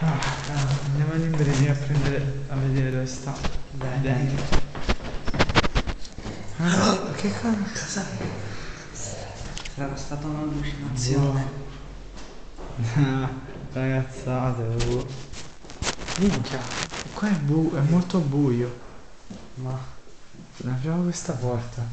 Andiamo in libreria a prendere, a vedere dove sta Danny. Che cosa? Sarà stata un'allucinazione. Ragazzate, minchia, qua è molto buio. Ma Apriamo questa porta.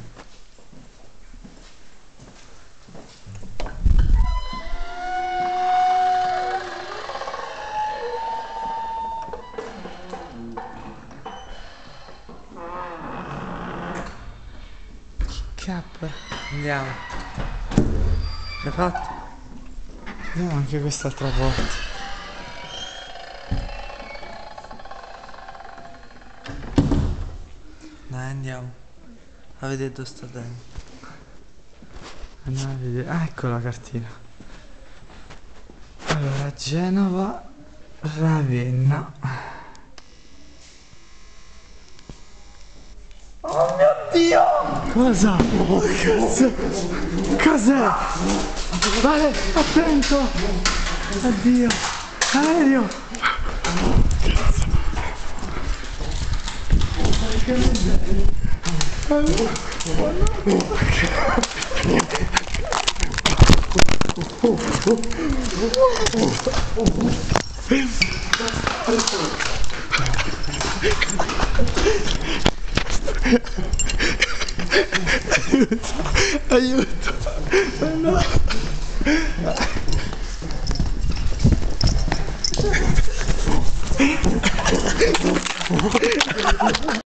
Cap. andiamo. Che hai fatto? Vediamo anche quest'altra porta. Dai, andiamo. A vedere dove sta dentro. Andiamo a vedere. Ah, ecco la cartina. Allora, Genova, Ravenna. Oh mio Dio! Cosa? Cos'è? Vale, attento! Addio! Aereo! Aiuto! No!